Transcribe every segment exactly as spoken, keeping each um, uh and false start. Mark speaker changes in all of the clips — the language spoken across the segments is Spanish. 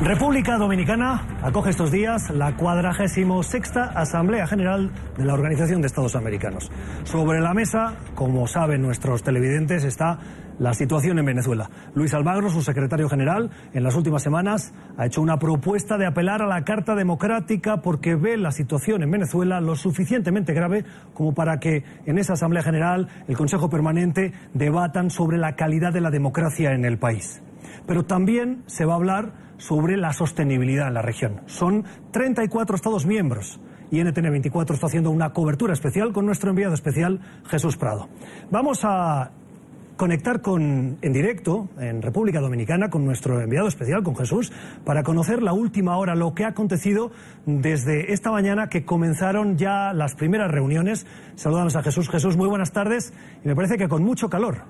Speaker 1: República Dominicana acoge estos días la cuadragésimo sexta Asamblea General de la Organización de Estados Americanos. Sobre la mesa, como saben nuestros televidentes, está la situación en Venezuela. Luis Almagro, su secretario general, en las últimas semanas ha hecho una propuesta de apelar a la Carta Democrática porque ve la situación en Venezuela lo suficientemente grave como para que en esa Asamblea General el Consejo Permanente debatan sobre la calidad de la democracia en el país. Pero también se va a hablar sobre la sostenibilidad en la región. Son treinta y cuatro Estados miembros y N T N veinticuatro está haciendo una cobertura especial con nuestro enviado especial, Jesús Prado. Vamos a conectar con, en directo en República Dominicana con nuestro enviado especial, con Jesús, para conocer la última hora, lo que ha acontecido desde esta mañana que comenzaron ya las primeras reuniones. Saludamos a Jesús. Jesús, muy buenas tardes y me parece que con mucho calor.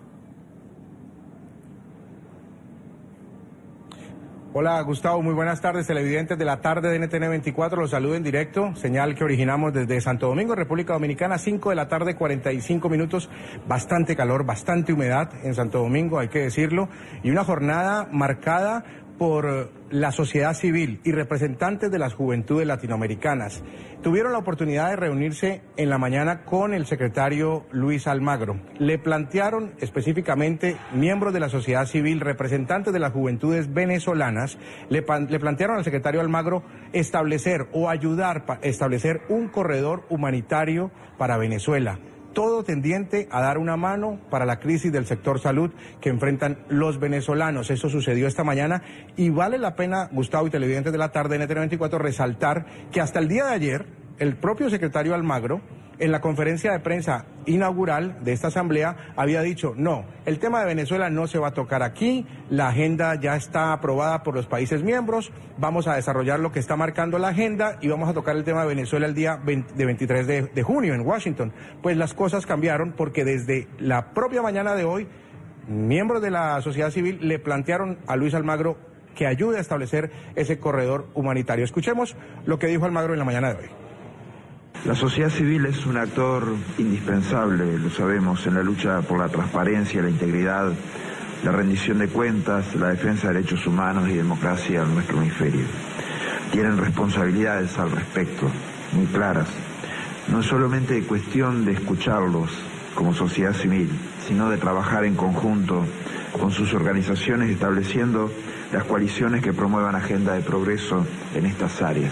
Speaker 2: Hola Gustavo, muy buenas tardes, televidentes de la tarde de N T N veinticuatro, los saludo en directo, señal que originamos desde Santo Domingo, República Dominicana, cinco de la tarde, cuarenta y cinco minutos, bastante calor, bastante humedad en Santo Domingo, hay que decirlo, y una jornada marcada por la sociedad civil y representantes de las juventudes latinoamericanas. Tuvieron la oportunidad de reunirse en la mañana con el secretario Luis Almagro. Le plantearon específicamente miembros de la sociedad civil, representantes de las juventudes venezolanas, le, le plantearon al secretario Almagro establecer o ayudar a establecer un corredor humanitario para Venezuela. Todo tendiente a dar una mano para la crisis del sector salud que enfrentan los venezolanos. Eso sucedió esta mañana y vale la pena, Gustavo y televidentes de la tarde en N T N veinticuatro, resaltar que hasta el día de ayer, el propio secretario Almagro, en la conferencia de prensa inaugural de esta asamblea, había dicho, no, el tema de Venezuela no se va a tocar aquí, la agenda ya está aprobada por los países miembros, vamos a desarrollar lo que está marcando la agenda y vamos a tocar el tema de Venezuela el día veintitrés de junio en Washington. Pues las cosas cambiaron porque desde la propia mañana de hoy, miembros de la sociedad civil le plantearon a Luis Almagro que ayude a establecer ese corredor humanitario. Escuchemos lo que dijo Almagro en la mañana de hoy.
Speaker 3: La sociedad civil es un actor indispensable, lo sabemos, en la lucha por la transparencia, la integridad, la rendición de cuentas, la defensa de derechos humanos y democracia en nuestro hemisferio. Tienen responsabilidades al respecto, muy claras. No es solamente cuestión de escucharlos como sociedad civil, sino de trabajar en conjunto con sus organizaciones estableciendo las coaliciones que promuevan agenda de progreso en estas áreas.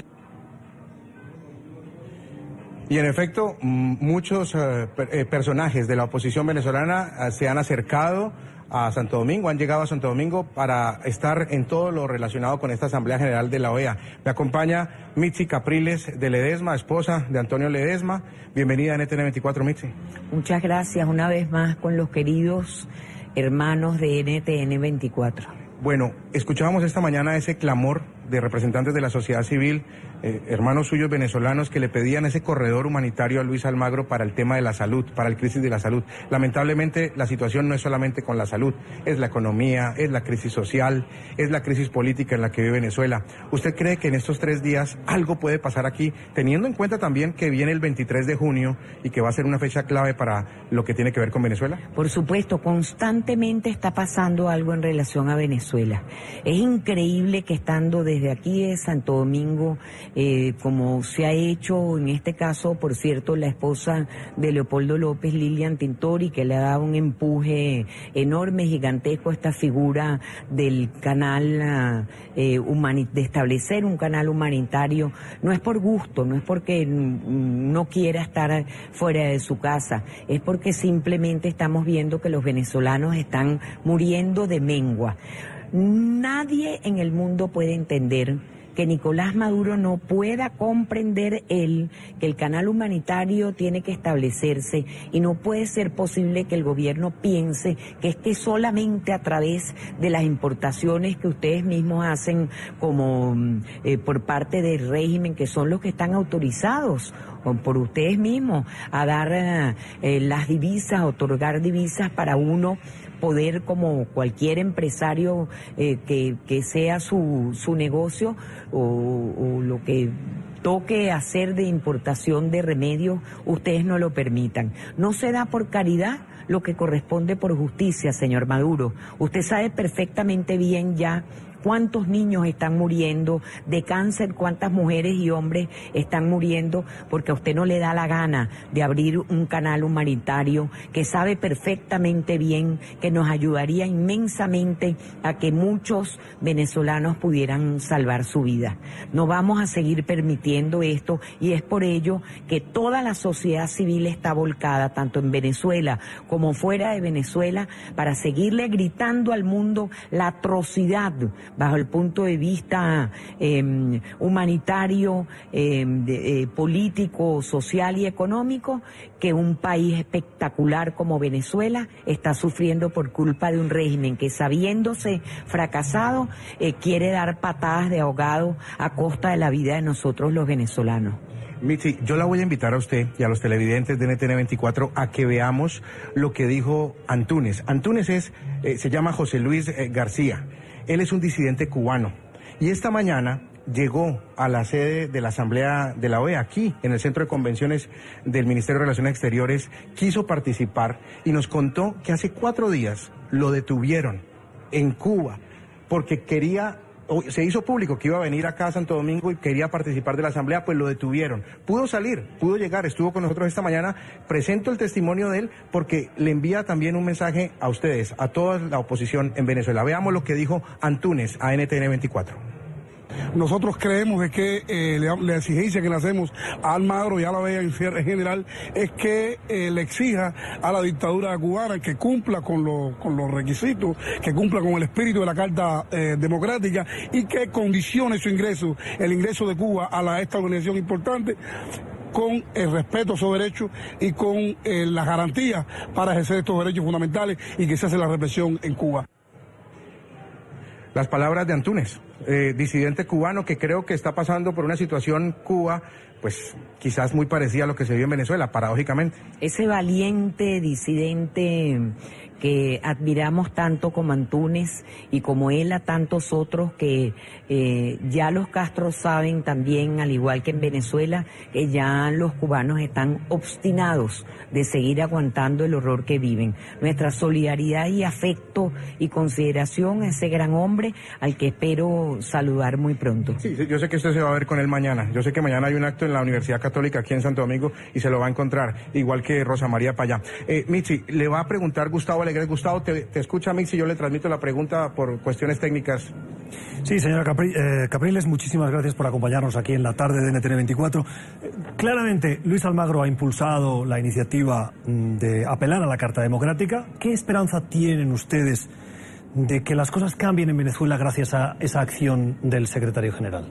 Speaker 2: Y en efecto, muchos eh, personajes de la oposición venezolana eh, se han acercado a Santo Domingo, han llegado a Santo Domingo para estar en todo lo relacionado con esta Asamblea General de la O E A. Me acompaña Mitzi Capriles de Ledesma, esposa de Antonio Ledesma. Bienvenida a N T N veinticuatro, Mitzi.
Speaker 4: Muchas gracias una vez más con los queridos hermanos de N T N veinticuatro.
Speaker 2: Bueno, escuchábamos esta mañana ese clamor de representantes de la sociedad civil, eh, hermanos suyos venezolanos que le pedían ese corredor humanitario a Luis Almagro para el tema de la salud, para el crisis de la salud. Lamentablemente la situación no es solamente con la salud, es la economía, es la crisis social, es la crisis política en la que vive Venezuela. ¿Usted cree que en estos tres días algo puede pasar aquí, teniendo en cuenta también que viene el veintitrés de junio y que va a ser una fecha clave para lo que tiene que ver con Venezuela?
Speaker 4: Por supuesto, constantemente está pasando algo en relación a Venezuela. Es increíble que estando desde aquí de Santo Domingo, eh, como se ha hecho en este caso, por cierto, la esposa de Leopoldo López, Lilian Tintori, que le ha dado un empuje enorme, gigantesco a esta figura del canal, eh, humani- de establecer un canal humanitario, no es por gusto, no es porque no quiera estar fuera de su casa, es porque simplemente estamos viendo que los venezolanos están muriendo de mengua. Nadie en el mundo puede entender que Nicolás Maduro no pueda comprender él que el canal humanitario tiene que establecerse y no puede ser posible que el gobierno piense que es que solamente a través de las importaciones que ustedes mismos hacen como eh, por parte del régimen, que son los que están autorizados por ustedes mismos a dar eh, las divisas, otorgar divisas para uno poder, como cualquier empresario eh, que, que sea su, su negocio o, o lo que toque hacer de importación de remedios, ustedes no lo permitan. No se da por caridad lo que corresponde por justicia, señor Maduro. Usted sabe perfectamente bien ya cuántos niños están muriendo de cáncer, cuántas mujeres y hombres están muriendo porque a usted no le da la gana de abrir un canal humanitario que sabe perfectamente bien que nos ayudaría inmensamente a que muchos venezolanos pudieran salvar su vida. No vamos a seguir permitiendo esto y es por ello que toda la sociedad civil está volcada, tanto en Venezuela como fuera de Venezuela, para seguirle gritando al mundo la atrocidad bajo el punto de vista eh, humanitario, eh, de, eh, político, social y económico, que un país espectacular como Venezuela está sufriendo por culpa de un régimen que, sabiéndose fracasado, eh, quiere dar patadas de ahogado a costa de la vida de nosotros los venezolanos.
Speaker 2: Mitzi, yo la voy a invitar a usted y a los televidentes de N T N veinticuatro a que veamos lo que dijo Antúnez. Antúnez es, eh, se llama José Luis eh, García. Él es un disidente cubano y esta mañana llegó a la sede de la Asamblea de la O E A, aquí en el Centro de Convenciones del Ministerio de Relaciones Exteriores, quiso participar y nos contó que hace cuatro días lo detuvieron en Cuba porque quería, se hizo público que iba a venir acá a Santo Domingo y quería participar de la Asamblea, pues lo detuvieron. Pudo salir, pudo llegar, estuvo con nosotros esta mañana. Presento el testimonio de él porque le envía también un mensaje a ustedes, a toda la oposición en Venezuela. Veamos lo que dijo Antúnez a N T N veinticuatro.
Speaker 5: Nosotros creemos de que eh, la, la exigencia que le hacemos a Almagro y a la O E A en general es que eh, le exija a la dictadura cubana que cumpla con, lo, con los requisitos, que cumpla con el espíritu de la Carta eh, Democrática y que condicione su ingreso, el ingreso de Cuba a la, esta organización importante, con el respeto a esos derechos y con eh, las garantías para ejercer estos derechos fundamentales y que se hace la represión en Cuba.
Speaker 2: Las palabras de Antúnez, eh, disidente cubano que creo que está pasando por una situación Cuba, pues quizás muy parecida a lo que se vive en Venezuela, paradójicamente.
Speaker 4: Ese valiente disidente que admiramos tanto como Antúnez y como él a tantos otros que eh, ya los Castros saben también, al igual que en Venezuela, que ya los cubanos están obstinados de seguir aguantando el horror que viven. Nuestra solidaridad y afecto y consideración a ese gran hombre al que espero saludar muy pronto.
Speaker 2: Sí, yo sé que usted se va a ver con él mañana. Yo sé que mañana hay un acto en la Universidad Católica aquí en Santo Domingo y se lo va a encontrar, igual que Rosa María Payá. Eh, Mitzi, le va a preguntar Gustavo Alegret. Gustavo, te, te escucha Mitzi, yo le transmito la pregunta por cuestiones técnicas.
Speaker 1: Sí, señora Capri, eh, Capriles, muchísimas gracias por acompañarnos aquí en la tarde de N T N veinticuatro. Eh, claramente, Luis Almagro ha impulsado la iniciativa de apelar a la Carta Democrática. ¿Qué esperanza tienen ustedes de que las cosas cambien en Venezuela gracias a esa acción del secretario general?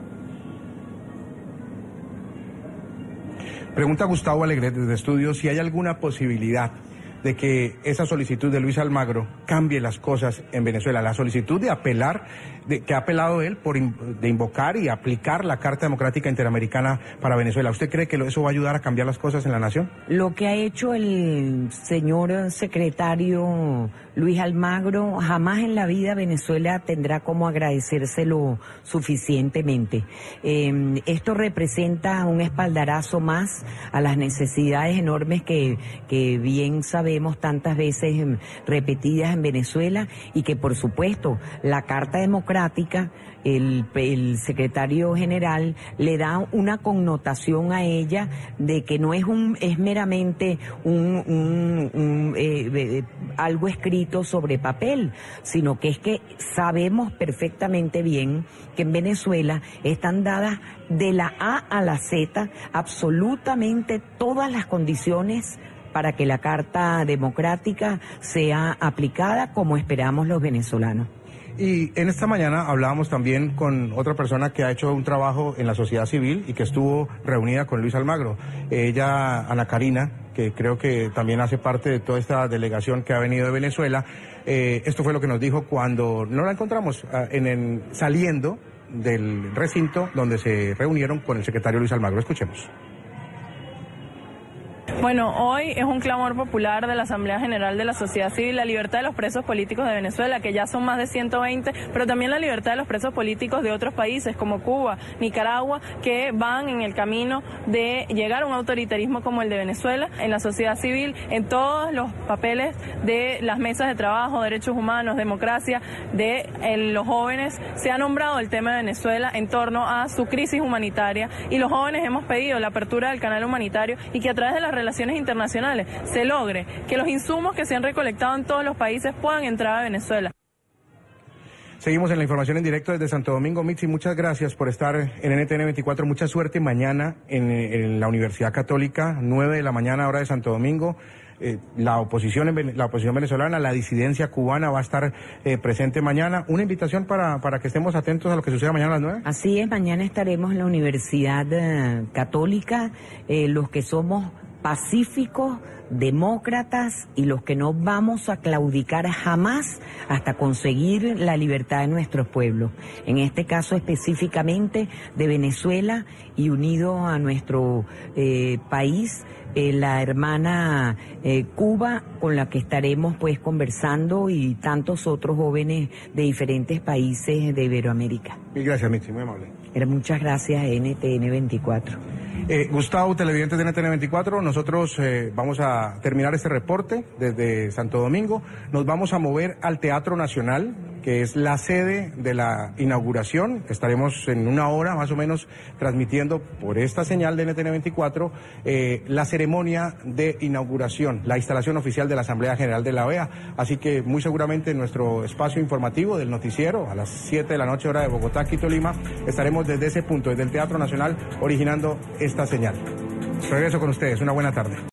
Speaker 2: Pregunta Gustavo Alegret desde Estudios si hay alguna posibilidad de que esa solicitud de Luis Almagro cambie las cosas en Venezuela, la solicitud de apelar, de, que ha apelado él por in, de invocar y aplicar la Carta Democrática Interamericana para Venezuela. ¿Usted cree que eso va a ayudar a cambiar las cosas en la nación?
Speaker 4: Lo que ha hecho el señor secretario Luis Almagro, jamás en la vida Venezuela tendrá como agradecérselo suficientemente. Eh, esto representa un espaldarazo más a las necesidades enormes que, que bien sabemos tantas veces repetidas en Venezuela y que por supuesto la Carta Democrática, el, el secretario general le da una connotación a ella de que no es un es meramente un, un, un eh, eh, algo escrito sobre papel, sino que es que sabemos perfectamente bien que en Venezuela están dadas de la A a la Z absolutamente todas las condiciones para que la Carta Democrática sea aplicada como esperamos los venezolanos.
Speaker 2: Y en esta mañana hablábamos también con otra persona que ha hecho un trabajo en la sociedad civil y que estuvo reunida con Luis Almagro. Ella, Ana Karina, que creo que también hace parte de toda esta delegación que ha venido de Venezuela. Eh, esto fue lo que nos dijo cuando no la encontramos uh, en el, saliendo del recinto donde se reunieron con el secretario Luis Almagro. Escuchemos.
Speaker 6: Bueno, hoy es un clamor popular de la Asamblea General de la Sociedad Civil, la libertad de los presos políticos de Venezuela, que ya son más de ciento veinte, pero también la libertad de los presos políticos de otros países como Cuba, Nicaragua, que van en el camino de llegar a un autoritarismo como el de Venezuela. En la sociedad civil, en todos los papeles de las mesas de trabajo, derechos humanos, democracia, de en los jóvenes, se ha nombrado el tema de Venezuela en torno a su crisis humanitaria, y los jóvenes hemos pedido la apertura del canal humanitario y que a través de las relaciones internacionales se logre que los insumos que se han recolectado en todos los países puedan entrar a Venezuela.
Speaker 2: Seguimos en la información en directo desde Santo Domingo. Mitzi, muchas gracias por estar en N T N veinticuatro. Mucha suerte mañana en, en la Universidad Católica, nueve de la mañana, hora de Santo Domingo. Eh, la oposición en, la oposición venezolana, la disidencia cubana va a estar eh, presente mañana. Una invitación para, para que estemos atentos a lo que suceda mañana a las nueve.
Speaker 4: Así es, mañana estaremos en la Universidad eh, Católica, eh, los que somos pacíficos, demócratas y los que no vamos a claudicar jamás hasta conseguir la libertad de nuestros pueblos. En este caso específicamente de Venezuela, y unido a nuestro eh, país, eh, la hermana eh, Cuba, con la que estaremos pues conversando, y tantos otros jóvenes de diferentes países de Iberoamérica.
Speaker 2: Mil gracias, Mitzi, muy amable.
Speaker 4: Era muchas gracias, N T N veinticuatro.
Speaker 2: Eh, Gustavo, televidentes de N T N veinticuatro, nosotros eh, vamos a terminar este reporte desde Santo Domingo. Nos vamos a mover al Teatro Nacional, que es la sede de la inauguración. Estaremos en una hora más o menos transmitiendo por esta señal de N T N veinticuatro eh, la ceremonia de inauguración, la instalación oficial de la Asamblea General de la O E A. Así que muy seguramente en nuestro espacio informativo del noticiero, a las siete de la noche hora de Bogotá, Quito, Lima, estaremos desde ese punto, desde el Teatro Nacional, originando esta señal. Regreso con ustedes. Una buena tarde.